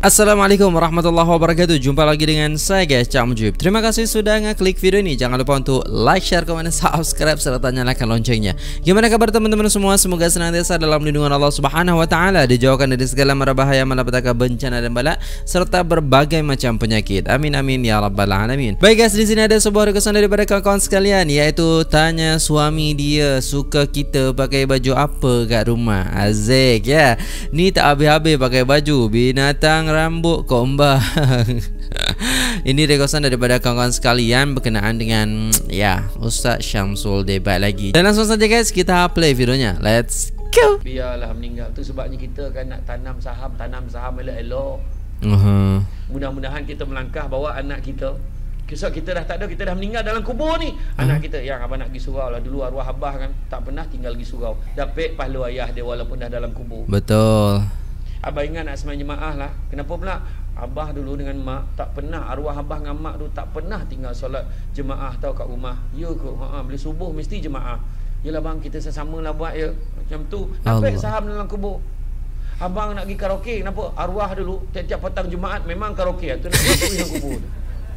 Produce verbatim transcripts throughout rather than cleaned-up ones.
Assalamualaikum warahmatullahi wabarakatuh. Jumpa lagi dengan saya guys, Cak Mujib. Terima kasih sudah ngeklik video ini. Jangan lupa untuk like, share, komen, subscribe serta nyalakan loncengnya. Gimana kabar teman-teman semua? Semoga senantiasa dalam lindungan Allah Subhanahu wa taala, dijauhkan dari segala mara bahaya, malapetaka, bencana dan bala serta berbagai macam penyakit. Amin amin ya rabbal alamin. Baik guys, di sini ada sebuah requestan daripada kawan-kawan sekalian, yaitu tanya suami dia suka kita pakai baju apa kat rumah. Azik ya. Ni tak habis-habis pakai baju binatang rambut kombang. Ini requestan daripada kawan-kawan sekalian berkenaan dengan ya Ustaz Syamsul debat lagi. Dan langsung saja guys, kita play videonya. Let's go. Biarlah meninggal. Tu sebabnya kita kan nak tanam saham, tanam saham elok-elok. Uh-huh. Mudah-mudahan kita melangkah bawa anak kita. Kisah kita dah tak ada, kita dah meninggal dalam kubur ni. Anak uh-huh. kita yang abang nak pergi surau lah. Dulu arwah abah kan tak pernah tinggal pergi surau. Dapat pahala ayah dia walaupun dah dalam kubur. Betul. Abah ingat nak sembang jemaah lah. Kenapa pula? Abah dulu dengan mak tak pernah, arwah abah dengan mak tu tak pernah tinggal solat jemaah tau kat rumah. Ya ke? Ha, bila subuh mesti jemaah. Yalah bang, kita sesama lah buat ya. Macam tu. Sampai saham dalam kubur. Abang nak pergi karaoke, kenapa? Arwah dulu tiap-tiap petang Jumaat memang karaoke. Tu nak pergi dalam kubur tu.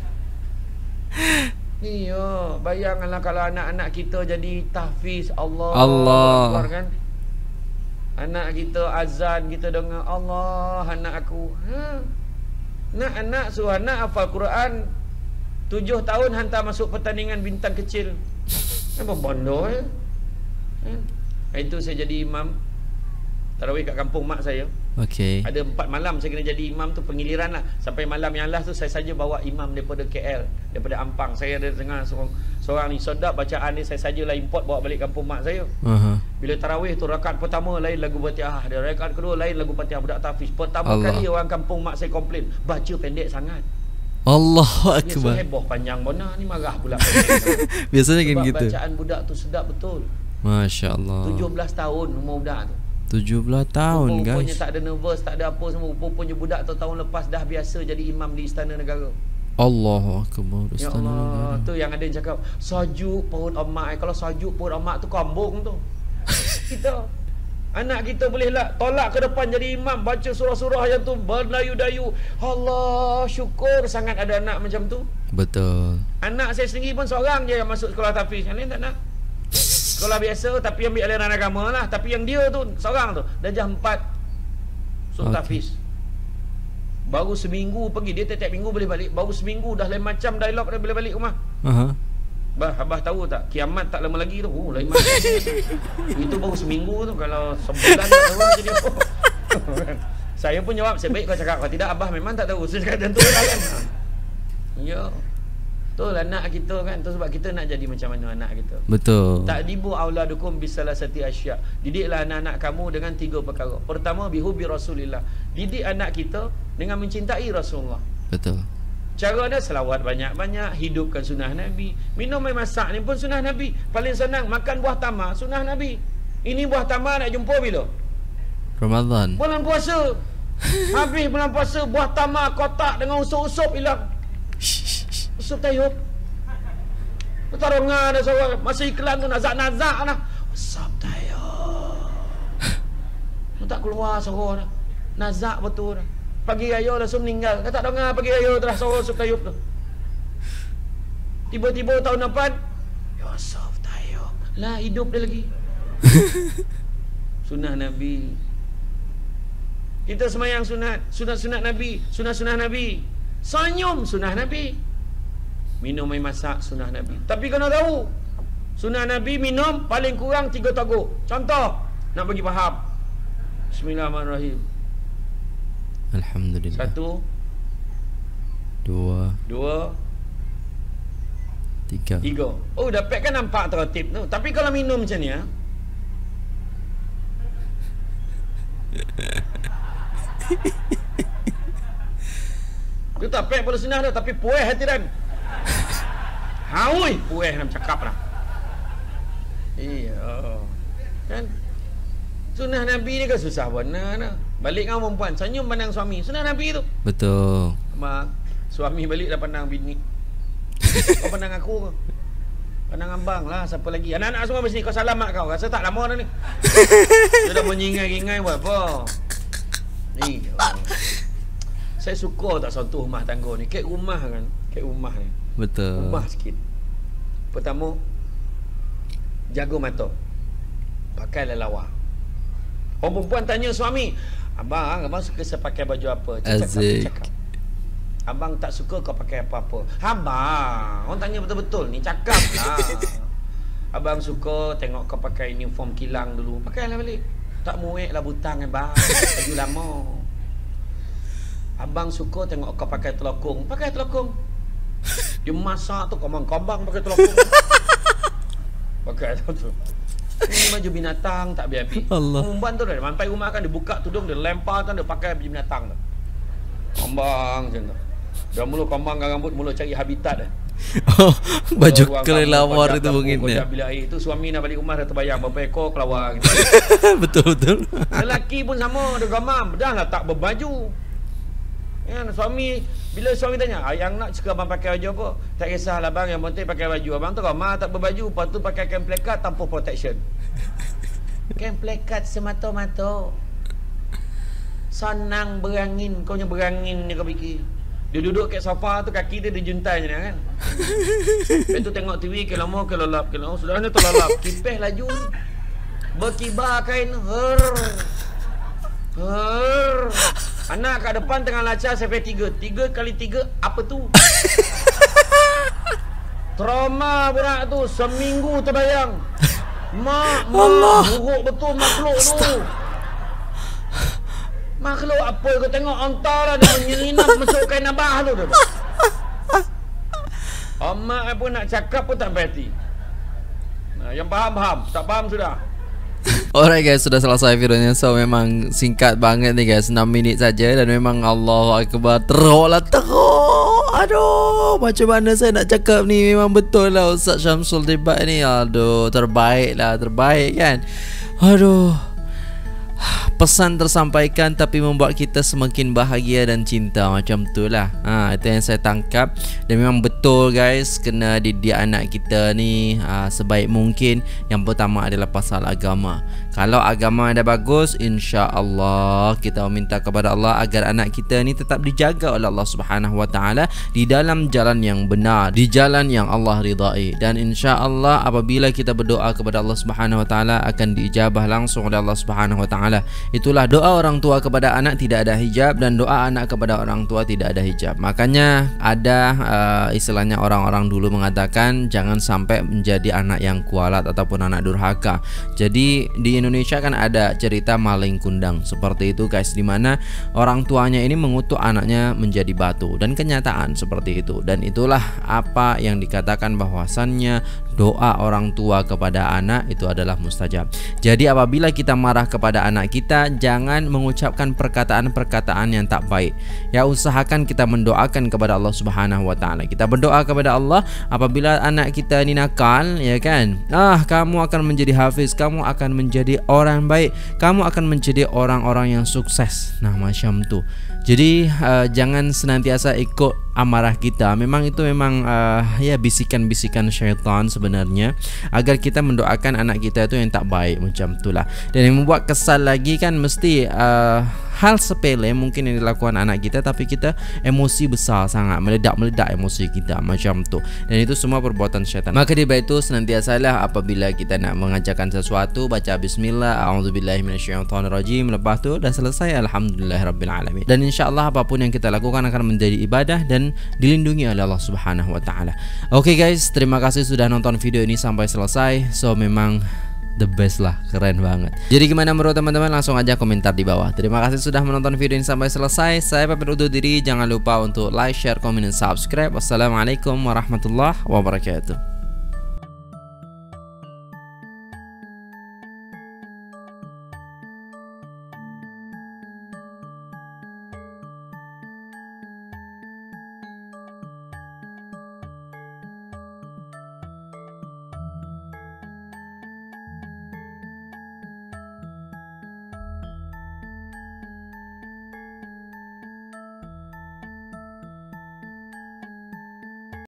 Ni ya, bayangkanlah kalau anak-anak kita jadi tahfiz. Allah Allah Akbar kan. Anak kita azan, kita dengar Allah anak aku. Ha. Nak anak suruh anak hafal Quran. Tujuh tahun hantar masuk pertandingan bintang kecil. Apa bondo ya? Ha. Itu saya jadi imam tarawih kat kampung mak saya. Okey. Ada empat malam saya kena jadi imam tu, pengiliran lah. Sampai malam yang last tu saya saja bawa imam daripada K L, daripada Ampang. Saya ada dengar seorang, seorang ni sedap bacaan ni, saya sajalah import bawa balik kampung mak saya. Uh-huh. Bila tarawih tu rakaat pertama lain lagu Fatihah, dia rakaat kedua lain lagu Fatihah budak tahfiz. Pertama Allah. Kali orang kampung mak saya komplain, baca pendek sangat. Allahu akbar. Biasa heboh panjang bona ni marah pula. Biasanya kan gitu. Bacaan budak tu sedap betul. Masya-Allah. tujuh belas tahun umur budak tu. tujuh belas tahun guys. Rupanya tak ada nervous, tak ada apa semua. Rupanya budak tu tahun lepas dah biasa jadi imam di Istana Negara. Allahu akbar. Ya Istana Allah, Negara. tu yang ada yang cakap sajuk perut emak. Kalau sajuk perut emak tu kambung tu. Kita anak kita boleh lah tolak ke depan jadi imam, baca surah-surah yang tu berdayu-dayu. Allah, syukur sangat ada anak macam tu. Betul. Anak saya sendiri pun seorang je yang masuk sekolah tahfiz. Yang lain tak nak. Sekolah biasa tapi ambil aliran agama lah. Tapi yang dia tu seorang tu darjah empat suruh okay. tahfiz. Baru seminggu pergi, dia tiap-tiap minggu boleh balik. Baru seminggu dah lain macam dialog dia boleh balik rumah. uh-huh. Bah, abah tahu tak, kiamat tak lama lagi tu. Oh, lain macam itu baru seminggu tu. Kalau sebulan tak tahu jadi apa. Saya pun jawab, saya baik kau cakap. Kalau tidak abah memang tak tahu. Saya cakap macam tu lah kan. Ya, betul anak kita kan. Tu sebab kita nak jadi macam mana anak kita. Betul. Ta'dibu auladukum bisalasati asya. Didiklah anak-anak kamu dengan tiga perkara. Pertama, bihubi Rasulillah. Didik anak kita dengan mencintai Rasulullah. Betul. Cara dia selawat banyak-banyak, hidupkan sunnah Nabi. Minum air masak ni pun sunnah Nabi. Paling senang makan buah tamar, sunnah Nabi. Ini buah tamar nak jumpa bila? Ramadan. Bulan puasa. Habis bulan puasa, buah tamar kotak dengan usup-usup hilang. Usup tayub. Taruh ngah ada seorang masa iklan tu nazak-nazak lah. Usup tayub. Tak keluar suara dah. Nazak betul dah. Pagi raya langsung meninggal. Kata tak dengar pagi raya tu dah suara usup tayub tu. Tiba-tiba tahun depan Yusuf tayub. Lah hidup dia lagi. Sunnah Nabi. Kita semayang sunat, sunat-sunat Nabi, sunat-sunat Nabi. Senyum sunnah Nabi. Minum air masak sunnah Nabi. Tapi kena tahu, sunnah Nabi minum paling kurang tiga teguk. Contoh, nak bagi faham. Bismillahirrahmanirrahim. Alhamdulillah. Satu, Dua Dua Tiga Tiga. Oh, dapat kan nampak tertib tu. Tapi kalau minum macam ni ha? Dia tak pek pada sunnah dah, tapi puas hati dan haui puas nak cakap lah. Iya kan sunnah Nabi ni kan susah benar nah. Balik dengan perempuan, senyum pandang suami, sunnah Nabi tu. Betul. Mak, suami balik dah pandang bini. Kau pandang aku ke? Pandang abang lah, siapa lagi? Anak-anak semua mesti kau salam mak kau. Rasa tak lama dah ni. Dia dah menyingai-ingai buat apa? Ni. Saya suka tak sentuh rumah tangga ni. Kayak rumah kan. Kayak rumah ni. Betul. Rumah sikit. Pertama, jaga mata. Pakai lelawar. Orang perempuan tanya suami, abang, abang suka saya pakai baju apa? Cakap, cakap. Abang tak suka kau pakai apa-apa. Abang, orang tanya betul-betul ni, cakap lah. Abang suka tengok kau pakai uniform kilang dulu. Pakailah balik. Tak muek lah butang abang. Baju lama. Abang suka tengok kau pakai telokong. Pakai telokong. Dia masak tu kambang-kambang pakai telokong. Pakai tu. Ini baju binatang tak biar-biar. Allah. Perempuan tu dah sampai rumah kan dia buka tudung, dia lempar kan, dia pakai baju binatang tu. Kambang macam tu. Dah mula kambang kan rambut, mula cari habitat dah. Oh, baju kelelawar itu mungkin ya. Bila air itu suami nak balik rumah dah terbayang berapa ekor kelawar gitu. Betul-betul. Lelaki pun sama, dia gamam, dah lah tak berbaju. Ya, suami bila suami tanya, "Ayang nak suka abang pakai baju apa?" "Tak kisahlah bang, yang penting pakai baju." Abang tu gamam tak berbaju, lepas tu pakai kain plekat tanpa protection. Kain plekat semata-mata. Senang berangin, kau punya berangin ni kau fikir. Dia duduk kat sofa tu, kaki dia dijuntai je kan. Lepas tu tengok T V, ke lama ke lelap, ke lama sudah ni terlalap. Kipeh laju ni. Berkibar kain. Her. Her. Anak kat depan tengah lacar sampai tiga. Tiga kali tiga, apa tu? Trauma berat tu, seminggu terbayang. Mak, mak, buruk betul makhluk tu. Makhluk apa kau tengok ontar lah, dia menyelinap masuk kain abah tu tu. Amak pun nak cakap pun tak sampai hati. Nah, yang faham-faham, tak faham sudah. Alright guys, sudah selesai videonya. So memang singkat banget nih guys, enam minit saja. Dan memang Allahu Akbar, teruk lah, teruk. Aduh, macam mana saya nak cakap ni. Memang betul lah Ustaz Syamsul Debat ni. Aduh, terbaik lah, terbaik kan. Aduh, pesan tersampaikan tapi membuat kita semakin bahagia dan cinta, macam tu lah. ha, Itu yang saya tangkap. Dan memang betul guys, kena didik anak kita ni ha, sebaik mungkin. Yang pertama adalah pasal agama. Kalau agama dah bagus, insya-Allah kita meminta kepada Allah agar anak kita ni tetap dijaga oleh Allah Subhanahu Wa Taala di dalam jalan yang benar, di jalan yang Allah ridai. Dan insya-Allah apabila kita berdoa kepada Allah Subhanahu Wa Taala, akan diijabah langsung oleh Allah Subhanahu Wa Taala. Itulah doa orang tua kepada anak tidak ada hijab, dan doa anak kepada orang tua tidak ada hijab. Makanya ada uh, istilahnya orang-orang dulu mengatakan jangan sampai menjadi anak yang kualat ataupun anak durhaka. Jadi di Indonesia kan ada cerita maling kundang seperti itu guys, dimana orang tuanya ini mengutuk anaknya menjadi batu, dan kenyataan seperti itu. Dan itulah apa yang dikatakan bahwasannya doa orang tua kepada anak itu adalah mustajab. Jadi apabila kita marah kepada anak kita, jangan mengucapkan perkataan-perkataan yang tak baik. Ya, usahakan kita mendoakan kepada Allah Subhanahu Wa Taala. Kita berdoa kepada Allah apabila anak kita ni nakal, ya kan? Ah, kamu akan menjadi hafiz, kamu akan menjadi orang baik, kamu akan menjadi orang-orang yang sukses. Nah, macam tu. Jadi uh, jangan senantiasa ikut amarah kita. Memang itu memang uh, ya bisikan-bisikan syaitan sebenarnya, agar kita mendoakan anak kita itu yang tak baik, macam itulah. Dan yang membuat kesal lagi kan, mesti uh, hal sepele mungkin yang dilakukan anak kita, tapi kita emosi besar sangat, meledak-meledak emosi kita, macam tu. Dan itu semua perbuatan syaitan. Maka di bawah itu senantiasalah apabila kita nak mengajarkan sesuatu, baca bismillah, a'udzubillahi minasyaitonirrajim, lepas tu dah selesai alhamdulillahirabbil alamin. Dan insyaallah apapun yang kita lakukan akan menjadi ibadah dan dilindungi oleh Allah Subhanahu Wa Taala. Oke okay guys, terima kasih sudah nonton video ini sampai selesai. So memang the best lah, keren banget. Jadi gimana menurut teman-teman? Langsung aja komentar di bawah. Terima kasih sudah menonton video ini sampai selesai. Saya pamit undur diri. Jangan lupa untuk like, share, komen, dan subscribe. Wassalamualaikum warahmatullahi wabarakatuh.